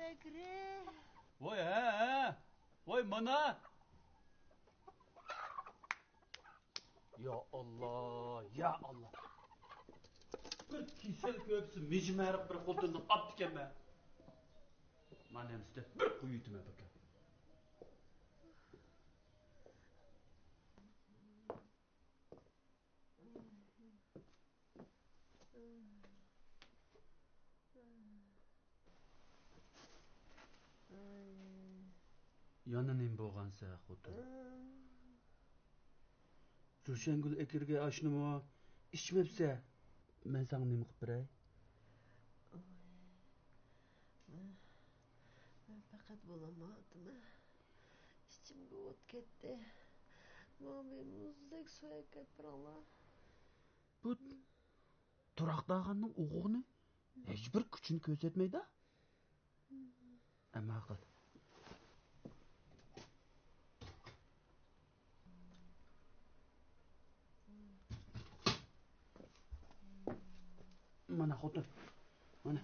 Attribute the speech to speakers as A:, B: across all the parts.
A: Bekri.
B: Voy he. Voy mana. Ya Allah, ya Allah. Bir kisel köpsü mecmerip bir koltuğundan kaptı kemme. Manem üstü bir kuyutuma bakın. Yanının boğansa xotun. Ruşengül ekirge aşnımı içmepse ben sana nemi qilib beray?
A: Ben fakat bulamadım. İçimde ot ketdi. Mami muzdek suya ketdi Allah.
B: Bu turaqdağanның uğuğunu hiçbir küçünü közetmeydi. Ama akıl. Mana xotun. Mana.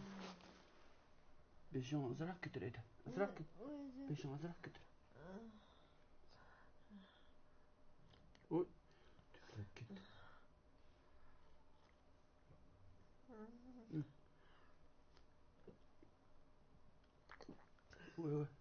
B: Beşin azırak getir edi. Azırak getir. Beşin azırak getir. Oy. Tüflek gitti. Oy oy.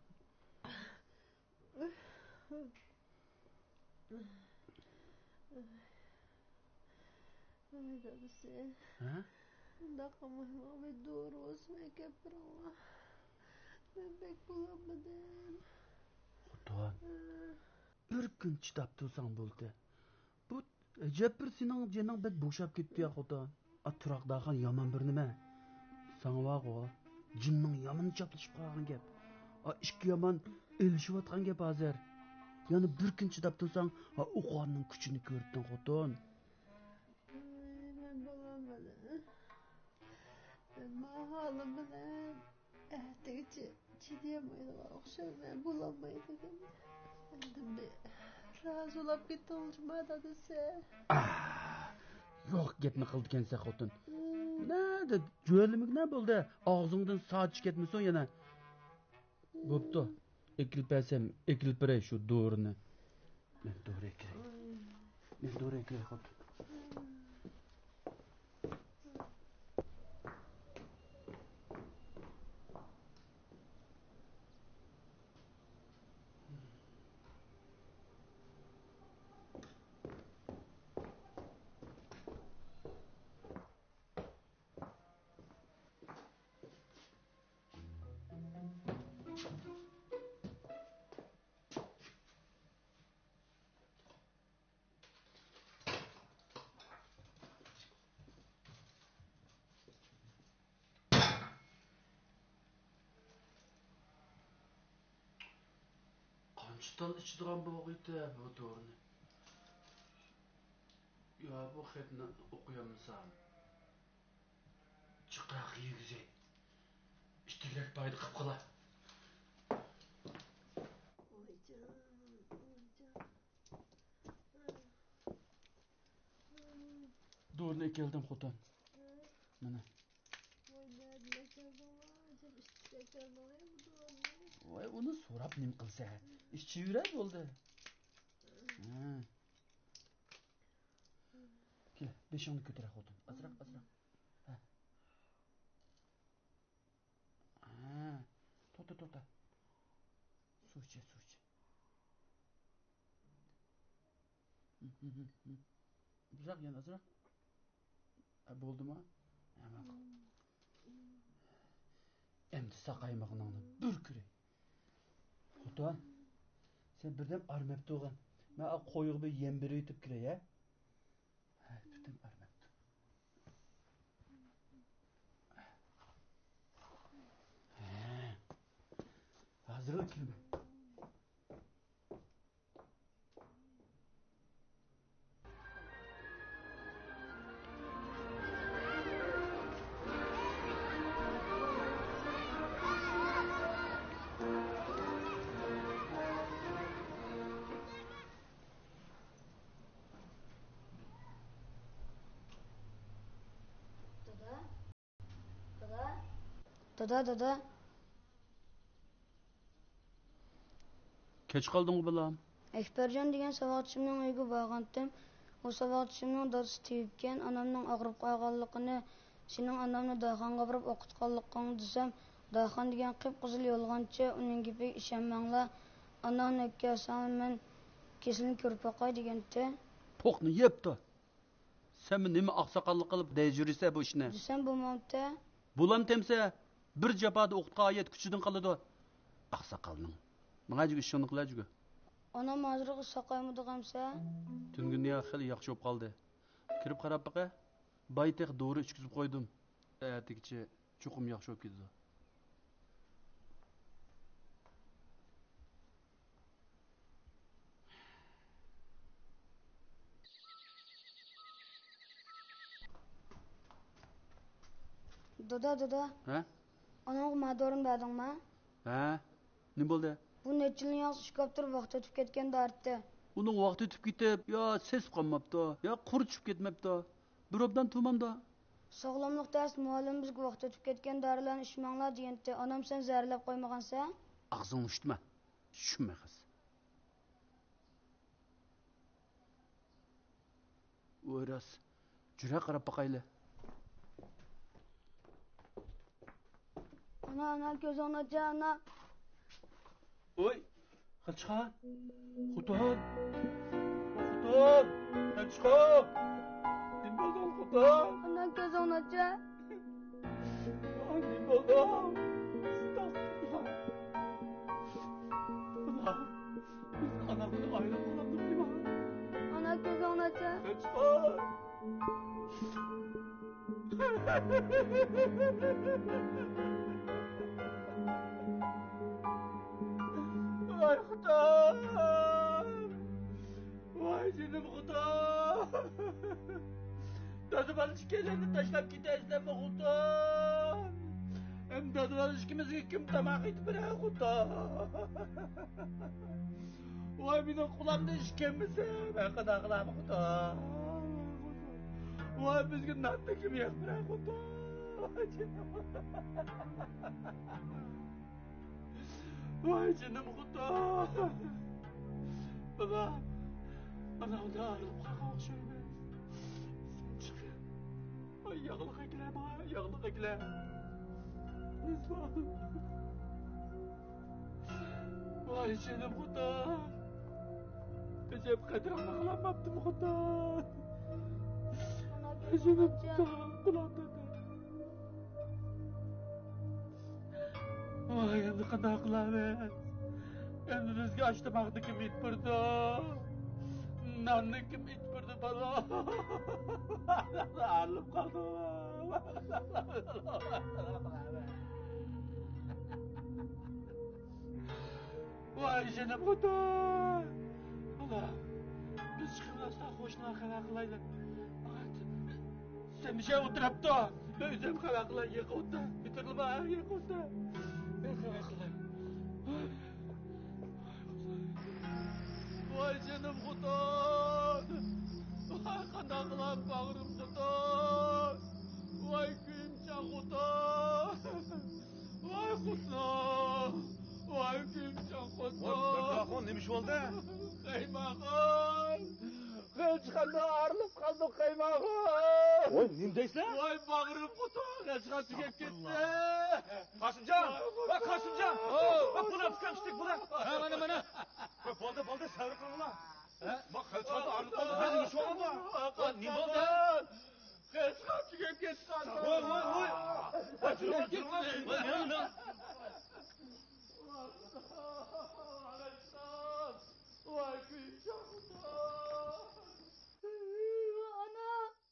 A: Ay dadisi.
B: Ha?
A: Dakamam ve doğru olsun ekepir Allah. Ben pek bulamadım.
B: Xotun. Bir gün chidab tursan bo'ldi. Bu ajab bir sening jining bit bo'shab ketdi ya xotun. Turaqdağan yaman bir nima? Sana baq o. Jinning yomon chaplashib qolgan gap. İki yaman elishayotgan gap hozir. Yani bir gün chidab tursang, o qonning kuchini ko'rding xotun.
A: Ben bulamadım. Ben mahalim bilen erteki çiğneyemedim. Okşar ben bulamaydım. Ben de razı olup gitti olcuma dadisi.
B: Yo'q gapni qildikansa xotun. Nada jo'limik ne bo'ldi? Og'zingdan soch ketmasin yana. Bo'pti. Ekilpasam, ekilpiray shu do'rini. Men do'ri kiray. Men do'ri kiray xotun. Qanchadan ichdigan bo'g'iydi bu do'rini. Ya bu xatni o'qiyamsam. Chiqaq yegizay. İştirak paydı qilib qola.
A: Oycan.
B: Do'rini keldim xotin. Mana.
A: Voy nerede keldim acaba işte keldim bu doğru.
B: Voy uni so'rab nim qilsa, ishchi yurak bo'ldi. Kel, beshingni ko'tara xotin. Azroq. Ha. To'ta. Suv ichi. Uzaq yana azroq. Bo'ldimi? Hamma. Endi saqaymog'ingni bir kiray. Xotin. Sen birden armabdi o'g'an. Men qo'yig'i bir yem berib yetib kiray, ha? Ha, birden armabdi. Hazır kirme.
C: Dada.
B: Keç kaldın balam.
A: Ekbercan degan savatçımның uyga borgandim. O savatçımның dadысы teyipken anamның ağrıp qalğanlığını, senin anamni daxanga borib o'qitganligingni desam, daxan degan qip-qizil yolg'onchi, uning gapiga ishonmanglar. Anam nökkersan men kesilni ko'rib boqay degandi.
B: Poqni yepti. Sen nima aqsaqallik qilib deyjurisa bu ishni?
A: Desam bo'lmamdi.
B: Bulam temse bir japada o'qitga oyat kuchidan qoladi. Aqsaqalning. Menga juga ishonni qilajgu.
A: Anam hozirgi saqaymidigamsa?
B: Tüngün ya xil yaxshi bo'lib qoldi. Kirib qarab baqa. Bayteq dori ichkizib qo'ydim. Ertagicha chuqum yaxshi bo'lib ketdi.
A: Dada.
B: Ha?
A: Anamga madorim berdingmi?
B: Ha? Nima bo'ldi?
A: Bu necha yilni yaxshi ishqab turib vaqt o'tib ketgan dardi.
B: Uning vaqti o'tib ketib, yo ses qolmabdi, yo qurichib ketmabdi. Bir obdan tumanda.
A: Sog'lomlik dars muallim bizga vaqt o'tib ketgan dorilarni ichmanglar degandi. Onam sen zaharlab qo'ymagansa?
B: Og'zingni ustma. Tushunma qiz. O'ras. Jura qarab boqayli.
A: Ana ko'zingni acha, ana.
B: Oy, Xilchixon. Xuton. Xuton. Xilchixon. Nima bo'ldi, Xuton?
A: Ana ko'zingni acha.
B: Nima bo'ldi? Anamni ayrı qoldim nima?
A: Ana ko'zingni acha.
B: Xilchixon. Vay Xudoy! Vay canım Xudoy! Dadıvan işkelerini taşlap gidesizlermi Xudoy? Hem dadıvan işkimizge kim tamak etip bire Xudoy? Vay benim kulağımda işkemisi, ben kadar kılamı Xudoy! Vay bizge natta kim yak bire Xudoy! Vay canım Xudoy! Bana o da ayrılıp kalkmak şöyle. Sen çıkın. Ay yağlık ekle bana, yağlık ekle. Lütfen. Vay canım Xudoy! Acayip kadrımı kılamaptım Xudoy! Canım Xudoy, kulağımda da. Vay endi qanday qilamiz? Endi bizga ochtamoqni kim itpirdi? Nonni kim itpirdi balo? Arilib qoldim. Voy canım Xudoy! Allah, biz chiqmasdan qo'shnilar xabar qilaylik. Sen bir şey o'tiribdi. Ben o'zim xabar qilay, yiqildi. Bitirilma, yiqildi. Vay canım Xudoy! Vay qanaqlar bağrım Xudoy! Vay kuyimcan Xudoy! Vay Xudoy! Vay kuyimcan Xudoy!
C: Bekraxon nima ish bo'ldi?
B: Qaymag'on! Qilchqanda arilib qoldi Qaymag'on!
C: Voy, nima deysan?
B: Voy bağrım Xudoy! Qilchqan tugab ketdi!
C: Qosimjon! Va Qosimjon! Va bular tukamishdik bular. Ha, mana. Va bo'ldi, sabr qilinglar. Ha? Va qilchqanda arilib qoldi. Nima ish bo'ldi? Nima bo'ldi?
B: Qilchqan tugab ketdi!
C: Voy. Va tugab ketdi. Nima?
B: Vay kuyumcan Xudoy!
A: Ana.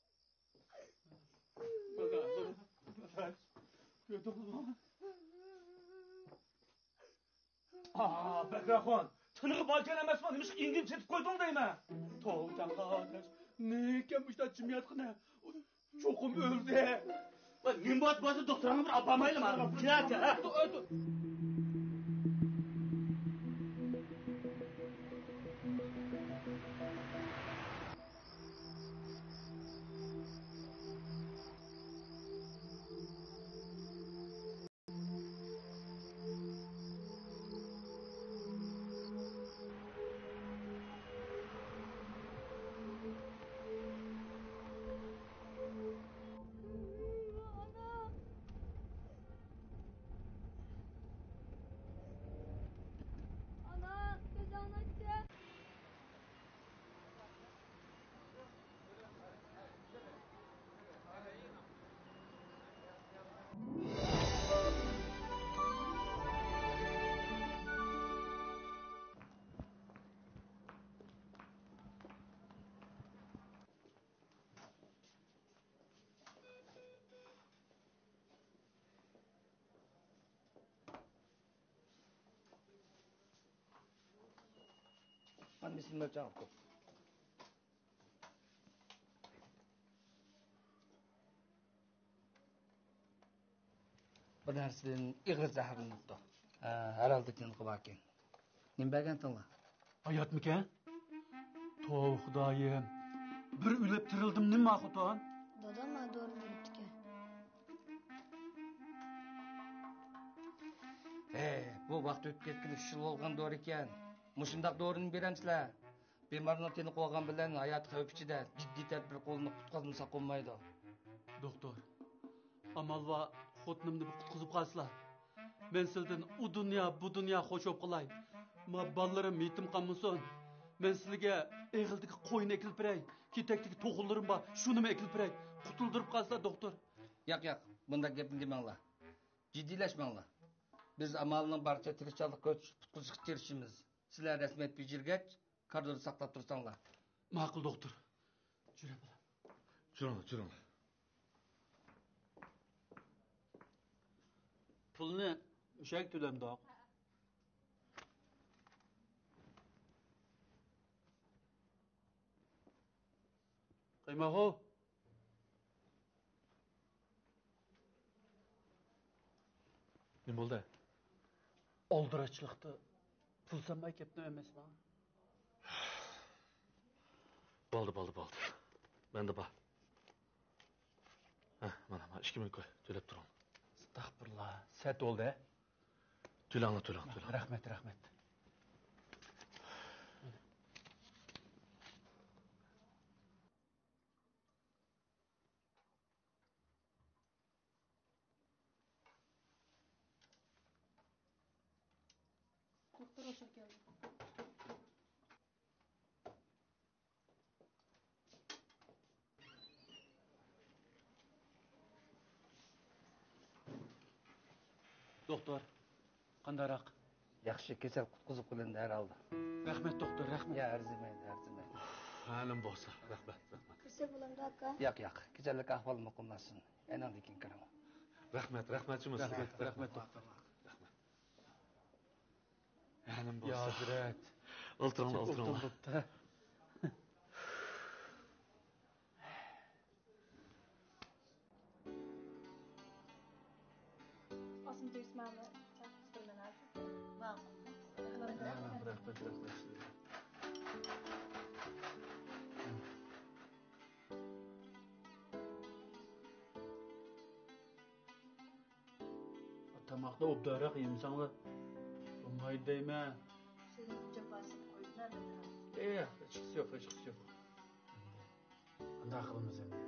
C: Bekraxon, tiniqib olgan emasman, nima ish ingim chetib qo'yding deyman.
B: Tovdan qardaş, ne ekanmış da cimiyatxona? Çokum öldü.
C: Va nimbat bo'lsa doktorga bir olib bormaylikmi? Kerak, ha?
D: Annesini ölçen aldım. Bu narsadan ig'ir zaharlanibdi. Herhalde tinqi bakin. Nim bergen tinla?
B: Hayat mikan? Tov Xudoyim. Bir o'lib tirildim nima xudoan?
A: Dadam doğru beribdi.
D: Bu vaqt o'tib ketgili 3 yil bo'lgan doğru ekan. Mushundaq doğruni beramsizlar. Bemorning tini qo'ygan bilan hayoti xavf ichida jiddiy tadbir qo'llanib qutqazmasa qo'ymaydi.
B: Doktor, amal va xotinimni bir qutqizib qolsizlar. Men sizdan u dunyo, bu dunyo xo'shib qilay. Ma ballalarim yetim qolmasin. Men sizlarga eg'ildagi qo'yni ekilib beray. Ketakdagi to'g'inlarim bor, shuni ekilib beray. Qutuldirib qolsizlar, doktor.
D: Yo'q, bunda gapni demanglar. Jiddiylashmanglar. Biz amalning barcha tirishchilik qutqizishga tirishimiz. Sizlar rasmiyat bijirgach, koridorda saqlab tursanglar.
B: Ma'qul, doktor.
C: Juring.
B: Pulni o'shak to'lamdoq. Qaymoqo.
C: Nima bo'ldi?
B: Oldirachilikda pul sanmay ketdim emasmi?
C: Bo'ldi. Menda bor. Mana 2000 koy, to'lab turaman.
B: Astag'firullah. Sat bo'ldi.
C: To'lang.
B: Rahmat.
A: Doktor hoş geldin.
B: Doktor, qandaroq?
D: Yaxshi kasal qutqizib qilindi herhalde.
B: Rahmat doktor, rahmat.
D: Ya arzimaydi.
C: Halim bo'lsa, rahmat.
A: Kirse bulamda aka.
D: Yo'q. Kasallik ahvoli muqimlasin. Enandikin kiraman.
C: Rahmatchimiz.
B: Rahmat doktor.
C: Halim bo'lsa.
B: Ya Hazrat.
C: O'ltiring.
E: Asım Tüysman'la çalıştırman lazım. Var.
B: Rahmat. Tamoqda obdaroq yemsanglar. Bo'lmaydi deyman.
E: Senin cefasını koydular mı?
B: Hech yo'q. Qanday qilamiz endi?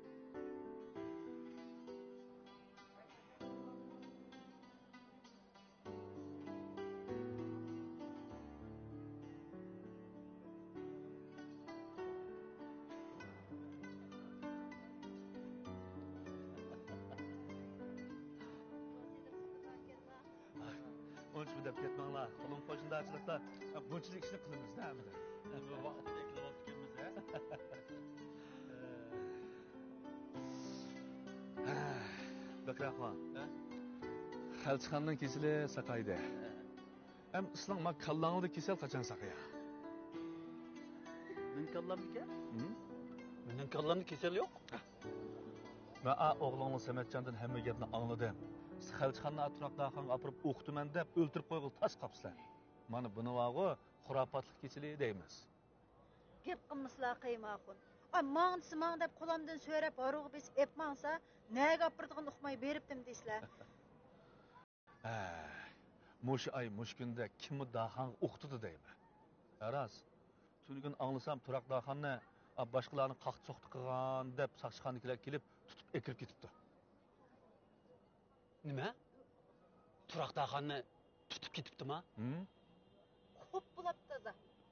C: Uncha deb ketmanglar. Qo'lim qo'shnilarchilikda bunchalik ishni qilamiz-da, hamda.
B: Vaqt bekilib kelmiz,
C: Bakrahman. Xalchxonning kesili saqaydi. Ham islom ma kallangda kesel qachon saqaya?
B: Mening kallamga? Mening kallamda kesel yo'q.
C: Men o'g'lingni Samatjondan hamma gapni angladim. Xalchxonni atrofdaxon apirib o'qitaman deb o'ltirib qo'yg'il tas qapsizlar. Mana buni vaqo xurofotlik kesili deymiz.
E: Gep qilmislar qiymoqun. Mağın deb qo'lamdan so'rab orug'i besib epmangsa, nega gapirdigan uqmay beribdim deysizlar.
C: Mush ay mushkunda kimni daxon o'qitdi deyman. Aras, tunugun anglasam Turaq daxonni boshqalarni qaqt so'qti qilgan deb saqchixonnikilar kelib tutib ekirib ketibdi.
B: Nima? Turaq daxonni tutib ketibdimi?
E: Xo'p bo'libdi-da.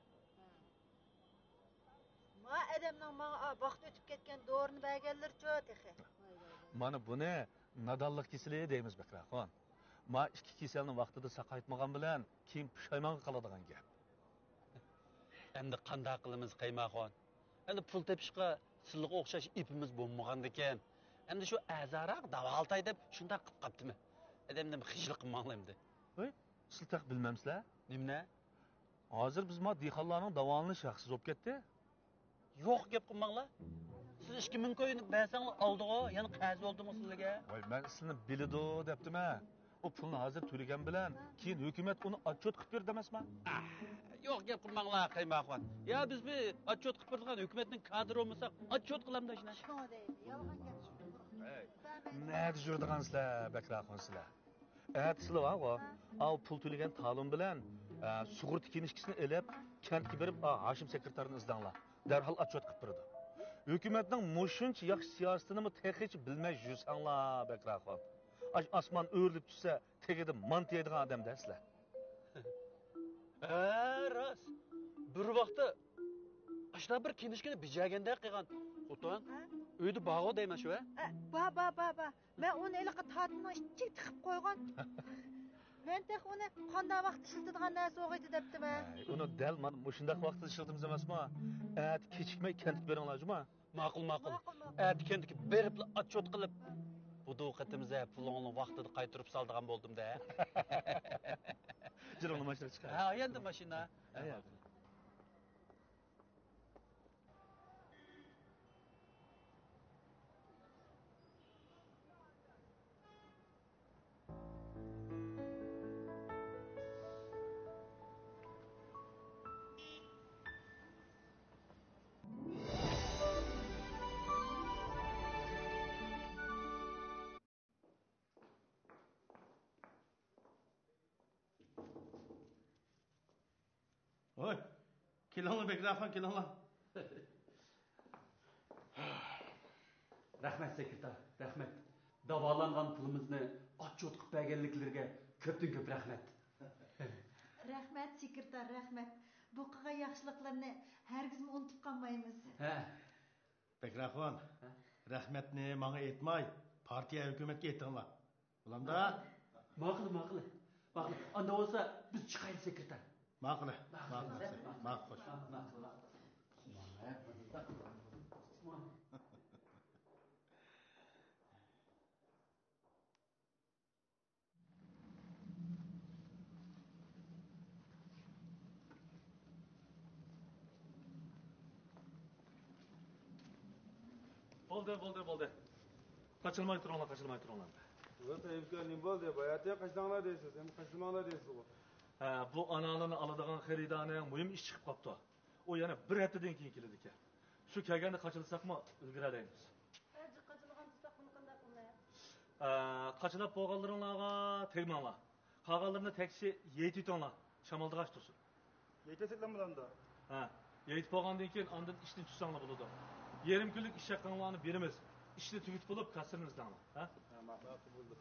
E: Ma adamning menga vaqt o'tib ketgan doğrunu berganlar-chi texi.
C: Mana buni nadonlik kesili deymiz Bakraxon. Ma ikki keselni vaqtida saqaytmagan bilan keyin pushaymonga qoladigan gap.
B: Endi qanday qilamiz Qaymoqxon? Endi pul tepishga sizga o'xshash ipimiz bo'lmagan ekan. Endi shu azaroq davoltay deb shunday qilib qaptimi? Adamdan xijlik qilmanglar endi.
C: Voy, siz taq bilmamsizlar?
B: Nimni?
C: Hozir biz ma dehqonlarning davonli shaxsiz bo'lib ketdi.
B: Yo'q gap qilmanglar. Siz 2000 koyni bersanglar oldiga, yana qarz oldimi sizlarga?
C: Voy, men sizni bilido debdim-a. O pulni hozir to'lagan bilan keyin hukumat uni отчет qilib berdi emasmi?
B: Yo'q gap qilmanglar qaymoqon. Ya biz bir отчет qilib beradigan hukumatning kadri bo'lmasa, отчет qilamda shuna.
E: Shuna deydi. Yolg'on gap shu.
C: Nada yurdigansizlar, Bakraxon sizlar. Sizlar al pul to'lagan ta'lim bilan sug'urta kinishkisini elib, kentga berib, Hashim sekretarni izdanglar. Darhol отчет qilib berdi. Hukumatning mushuncha yaxshi siyosatini texicha bilmay yursanglar, Bakraxon. Osmon o'rlib tushsa, tegida mantiyadigan odam dasizlar.
B: Rost. Bir vaqtda ashna bir kinishkini bijaganda qilgan. Xo'tan, uyda bog'o deyman shu,
E: Ba. Men uni eliqa tatini ichib tiqib qo'ygan. Men tek uni qanday vaqt ishlatadigan narsa o'g'aydi debdim-a.
C: Uni dal mana mushundaq vaqtda ishlatimiz emasmi? Kechikmay kentga beringlar, juma.
B: Ma'qul. Kentga berib отчет qilib bu duqatimizga pulni vaqtida qaytarib saldigan bo'ldim-da.
C: Jirovni mashina chiqar.
B: Endi mashina.
F: Oy, kelinglar Bakraxon, kelinglar.
B: Rahmat sekretar, rahmat. Davolangan pulimizni отчет qilib berganliklariga ko'pdan-ko'p rahmat.
E: Rahmat sekretar, rahmat. Bu qilgan yaxshiliklarni hargiz unutib qolmaymiz.
F: Bakraxon, rahmatni menga aytmay, partiya hukumatga aytinglar. Bulamda?
B: Ma'qul. Anda bo'lsa biz chiqaylik sekretar.
F: Ma'qul.
C: Bo'ldi. Qaçılmay turinglar.
G: O'ta imkonim bo'ldi. Bayatga qaçdanglar deysiz, ham qaçılmanglar deysiz.
C: Bu analarni oladigan xaridorning muhim ish chiqib qopti. O yana bir haftadan keyin keladi ekan. Shu kelganda qaçılsaqmi ilgarilaymiz.
E: Qaçılgan tutsaq buni qanday qilmaydi?
C: Qaçılab bo'lganlaringlarga tegmanglar. Qolganlarini taksi yeytitinglar. Shamolda qaç tursin.
G: Yeytesiklar bulamda.
C: Yeytib bo'lgandan keyin ondan ishni tutsanglar bo'ladi. Yarim kunlik ish haqqinglarni beramiz. İşini tügütüp olup kasırınız dağılır.
G: Ma'qul bo'ldi.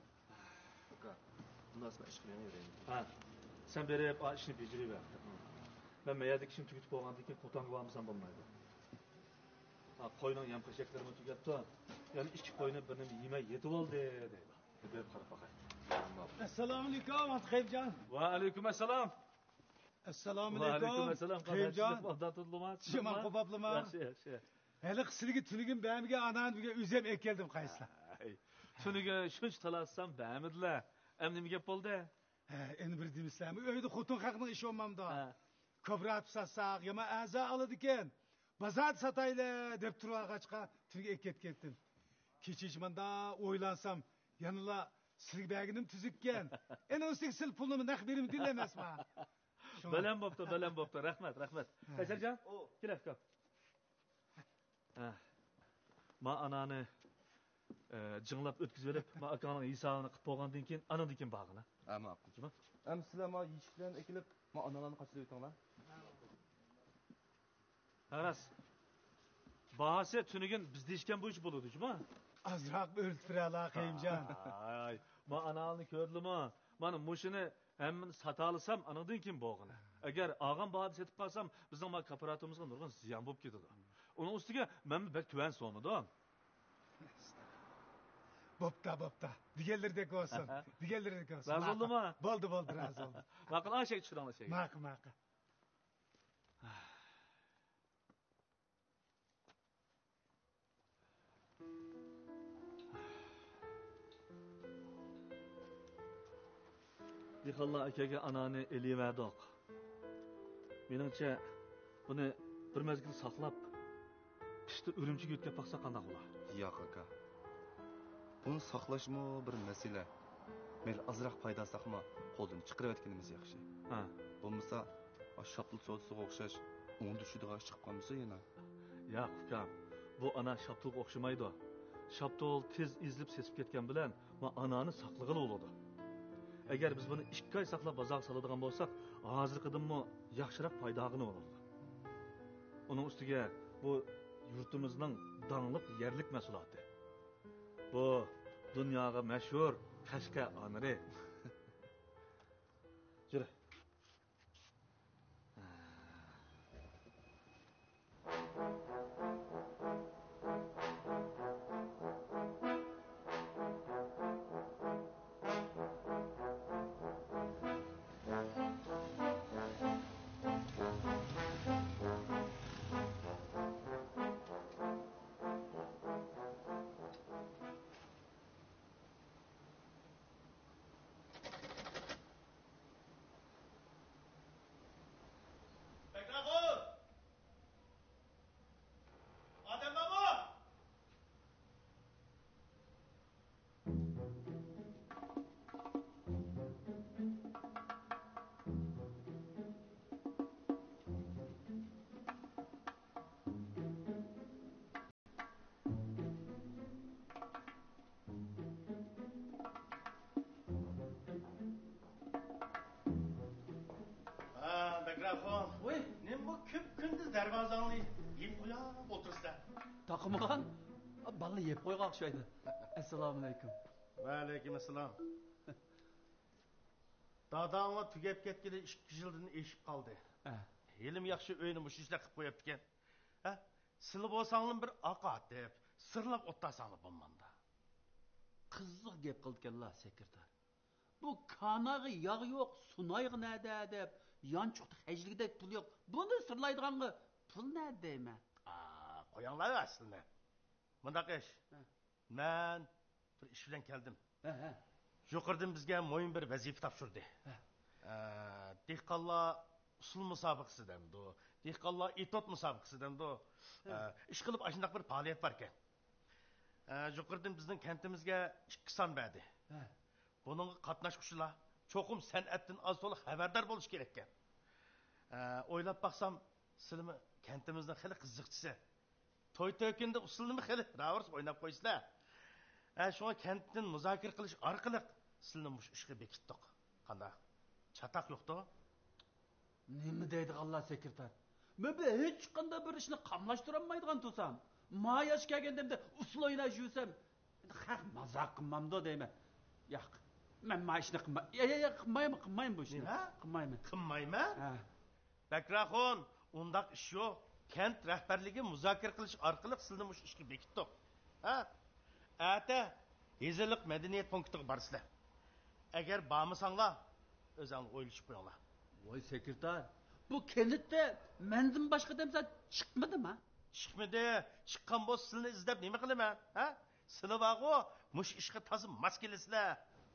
C: Bundan sonra iş kılığına yürüyeyim. Sen berip işini beceriver. Ben meyadik işini tügütüp olgandan keyin ko'tanga bormasam bo'lmaydi. Qo'yning yam qashaqlarini tugatdi. Yani ikki qo'yni birini yemay yetib oldi deydi. Berib qarab boqay.
F: Assalomu alaykum, Xaybjon.
C: Va alaykum assalom.
F: Assalomu
C: Va
F: alaykum.
C: alaykum assalom.
F: Xaybjon.
C: Odatullumat.
F: Şaman qo'paplıma.
C: Yaxshi.
F: Hele qisiliga tunigim bamiga anan biga o'zim ekeldim qayslar.
C: Tuniga shuncha talassam bamidilar. Endi nima gap bo'ldi?
F: Endi bir demisizlarmi? Uyda xotin haqning ishi olmamda. Ko'proq satsaq, yama a'zo oladi ekan. Bozor sataylar deb turg'achqa tuniga ekket ketdim. Kechishmanda o'ylansam, yanıla silgi baginim tuzikkan. Endi o'sik sil pulni naq berim dilemasman.
C: Balam bo'pti. Rahmat. Qaysarjon? Kelib qop. Ma anani jınglab ötküzüp verip, ma akanın hesabını qilib bo'lgandan keyin anadan keyin bag'ina.
G: Ma'qul. Ham sizlar ma yishiklarni ekilib, ma onalarni qaçirib o'tinglar.
C: Aras. Bahası tunigin bizde ishkan bu ish bo'ladi, juma.
F: Azroq o'ltirala Xaybjon.
C: Ma anani ko'rdimmi? Mana mushini hammasini satalasam anadan keyin bo'lg'ina. Agar og'am bahada setib qolsam, bizning ma kooperativimizga nurg'un ziyon bo'lib ketadi. Onun ustiga men bek tuvan so'midim.
F: Bo'pta. Digerlerdek olsun.
C: Razı oldu mu?
F: Bo'ldi, razı oldu.
C: Ma'qul, aşağı tushiranglar şey.
F: Ma'qul.
C: Dixalla akaga anani eliverdik. Meningcha buni bir mezgil saqlab, qishda Urumchiga yetkazib baqsa qanday bo'lar?
H: Yo'q aka. Buni saqlashmi bir masala. Mel azroq foyda saqma, qo'ldan chiqarib etganimiz yaxshi.
C: Ha.
H: Bo'lmasa, shaptul sodisiga o'xshash o'ng düşüdüğü chiqib qolmasa yana.
C: Yo'q, ukam. Bu ana shaptulga o'xshamaydi. Shaptul tez izlib sesib ketgan bilan va anani saqlag'ili bo'ladi. Agar biz buni 2 oy saqlab bozorga soladigan bo'lsak, hozirgidinmi yaxshiroq foydag'ini bo'ladi. Uning ustiga bu yurtimizning dangliq yerlik mahsuloti. Bu dunyoga mashhur Qashqa aniri. Jura.
I: Bekrafon.
B: Voy,
I: Ne bu küp gündüz dervazanlı yiyip koyup otursa.
B: taqımağan balla yeb qo'yga o'xshaydi. Assalomu alaykum.
I: Ve aleykümselam. Dadağınla tügep ketkili 2 yıldan eşip kaldı. Elim yakşı öğünü bu işler kıp koyup diken. Sılıp olsanlın bir akat deyip, sırlap ottasanlı bulmanda.
B: Qiziq gap qilganlar sekretar. Bu kanağı yağ yo'q, sunayıq nədə deb, yançuqda həclikdə pul yo'q. Bunu sırlaydıqanğı pul nə deyme?
I: Koyanlar aslında. Mındak iş. Ben bir iş bilen geldim. Yukarıdan bizge moyun bir vazife tapşırdı. Dehqalla usul musabıqısı demdi o. Dehqalla itot musabıqısı demdi o. İş kılıp aşındak bir faaliyet varken. Yukarıdan bizden kentimizge 2 san verdi. Bunun katnaşmışlar. Çokum sanattan az tolu haberdar boluş gerekken. Oylap baksam silimi kentimizden xili qiziqchisi. Toy tökünde usulünü xili ravurs oynap koysizlar. Şuna kentden muzakir qilish orqali silini mush ishga bekitdik. Qanda? Çatak yo'qdi.
B: Nima deydi Allah sekretar? Men hech qanday bir ishni qamlashtirolmaydigan tursam, ma yosh kelgandimda usul o'ynab yursam, haq mazaq qilmamdi deyman. Yo'q. Men ma ishni qilmayman bu ishni. Qilmayman.
I: Qilmayman? Bekraxon, undaq ish yo'q. Kent rahbarligi muzokira qilish orqali silini mush ishga bekitdik. Ata hezirlik madaniyat punktiga barsizlar. Agar bormasanglar, o'zinglar o'ylashib qo'yinglar.
B: Voy sekretar, bu kenitda mendan boshqa demsa chiqmadimi?
I: Chiqmadi. Chiqqan bo'lsa silni izlab nima qilaman? Sili bog'u mush ishga to'zim mas kelasizlar.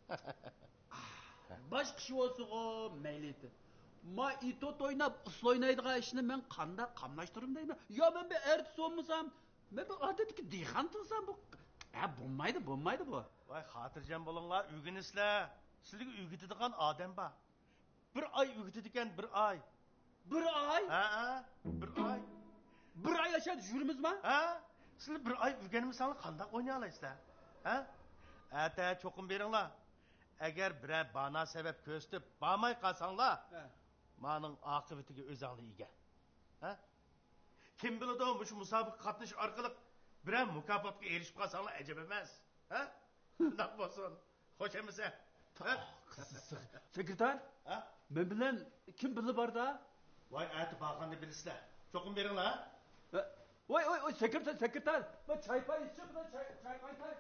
B: Boshqa ish bo'lsa-ku mayliti. Ma itot o'ynab usul o'ynaydigan ishni men qanday qamlashtirib deyman? Yo men bir artist bo'lmasam, men bir odatdagi dehqon tursam bu bo'lmaydi bu.
I: Voy xotirjam bo'linglar, o'rganisizlar. Sizlarga o'rgatadigan odam bor. Bir oy o'rgatadigan bir oy.
B: Bir oy?
I: Bir oy.
B: Bir oy yashab yurmizmi?
I: Sizlar bir oy o'rganmasanglar qanday o'ynay olasizlar? Ata cho'qim beringlar. Agar biror bana sabab ko'rsatib, bormay qolsanglar, mening oqibatiga o'zinglar ega. Kim biladi, shu musobaqa qatnash orqali biror mukofotga erishib qolsanglar ajab emas. Shunday bo'lsin. Xo'sh emisa?
B: Sekretar? Men bilan kim bilib borda?
I: Voy, ati borganda bilasizlar. Cho'qim beringlar.
B: Voy, sekretar. Ben çay pay içeceğim da çay pay.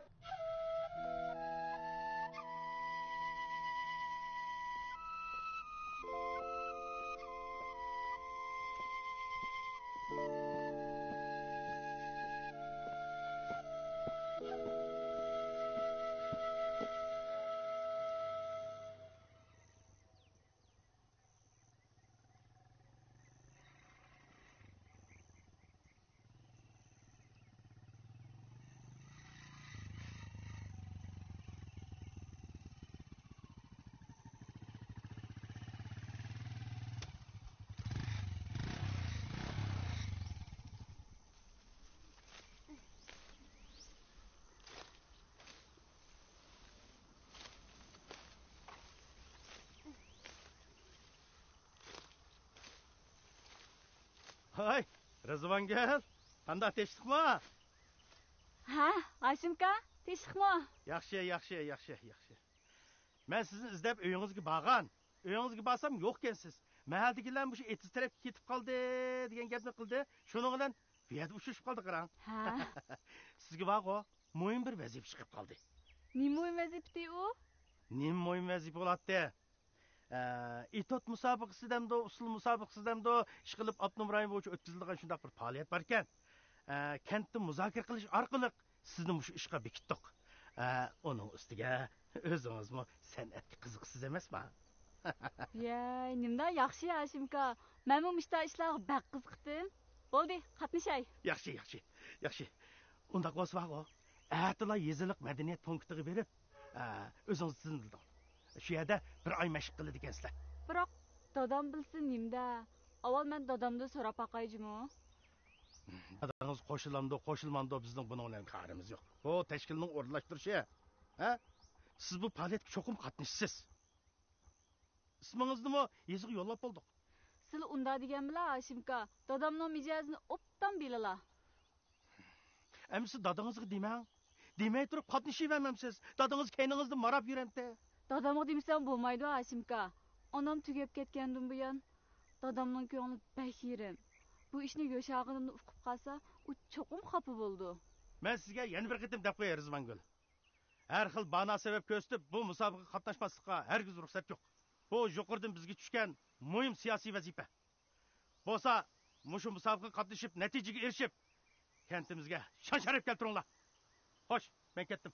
I: Hay, Rızvan gel. Qanda teşlik mi?
J: Ha, Aşimka, teşlik mi?
I: Yaxshi. Men sizni izlab uyingizga borgan. Uyingizga borsam yo'q ekansiz. Mahaldagilar shu etiz tarafga ketib qoldi degan gapni qildi. Shuning bilan bu yerda uchrashib qoldik qarang.
J: Ha.
I: Sizga borgo muhim bir vazifa chiqib qoldi.
J: Nima vazifati u?
I: Nim muhim vazifa bo'ladi? İtot musobaqasidamdo, usul musobaqasidamdo ish qilib Abnum rayon bo'yicha o'tkazilgan shunday bir faoliyat bor ekan. Kentda muzokara qilish orqali sizni shu ishga bekitdik. Onun ustiga o'zingizmi san'atga qiziqsiz emasmi?
J: Yey, nimda yaxshi Aşimka. Men bu ishda ishlarga bak qiziqdim. Bo'ldi, qatnashay.
I: Yaxshi. Undaq bo'lsa vago. Atilla yeziliq madaniyat punktiga berib, o'zingiz tizimladi. Shu yerda bir oy mashq qiladi ekansizlar.
J: Biroq dadam bilsin nimda. Avval men dadamdan so'rab baqayjimi?
I: Dadangiz qo'shilmamdo bizning buning bilan qarimiz yo'q. Bu tashkilning o'rnalashtirishi. Siz bu faoliyatga cho'qim qatnashsiz. İsmingizni yeziq yo'llab bo'ldik.
J: Siz unda degan bilan Aşimka, dadamning mijozini obdan bilala.
I: Endi dadangizga demang. Demay turib qatnashavermamsiz. Dadangiz keyningizni marab yuradi.
J: Dadamga demsam bo'lmaydi Aşimka. Onam tugab ketgandan buyon dadamning ko'ngli bahirim. Bu ishni yo'shag'inimni uqib qolsa, u cho'qim xafa bo'ldi.
I: Men sizga yana bir qitim deb qo'yay Rizmangul. Har xil bana sabab ko'rsatib bu musobaqaga qatnashmaslikqa hargiz ruxsat yo'q. Bu yuqoridan bizga tushgan muhim siyosiy vazifa. Bo'lsa, mushu musobaqaga qatnashib, natijaga erishib, kentimizga shon sharaf keltiringlar. Xo'sh, men ketdim.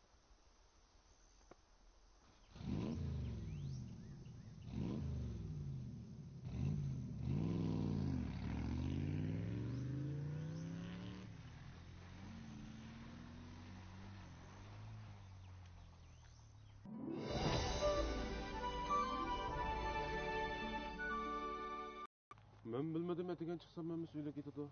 G: Men bilmedim etigen çıksam men söyle ketadi.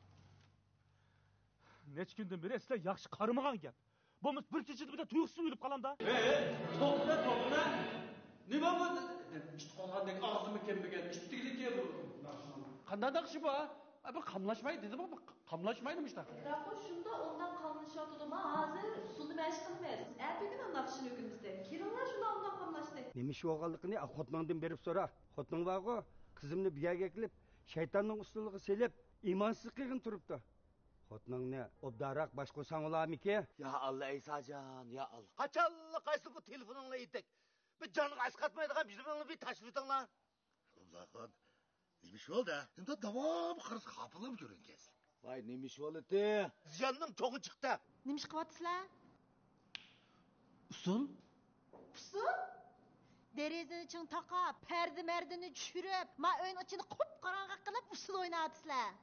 C: Neç gündün beri sizler yaxşı qarımagan gap. Bo'lmasa bir kechada bitta tuyuqsiz o'lib qolamda.
B: To'xta. Nima bo'ldi? İşte qolgandek og'zimni kelmagan ishtigliki bu. Qanday daqshi bu? Bir qamlashmaydi dedi bu. Qamlashmaydimi işte.
K: Biroq shunda ondan qamlashyotdimi? Hozir usulni mash qilmaymiz. Ertaga anaqshini o'kimizda. Kelinlar shunda ondan qamlashdi.
L: Nima ish bo'lganligini xotningdan berib so'ra. Xotning borgo, qizimni biyaga kelib, shaytonning ustuliga selib, imonsiz qilgin turibdi. Xotningni obdaroq bosh qo'ysang olamiki?
M: Ya Allah İsa'can, ya Allah. Qaçallı qaysı bu telefonunla yedik. Bir canı asqatmaydigan bizimle bir taşıp etinglar.
N: Allah'ın neymiş oldu? Şimdi devam qarız qapılıb görünkesiz.
M: Vay neymiş oldu? Ziyanның çoğu çıktı.
E: Neymiş qilyapsizlar?
B: Usul?
E: Usul? Derizini ching taqab, perdi merdini tushirib, ma o'yin ichini qop qarong'i qilib usul o'ynayapsizlar.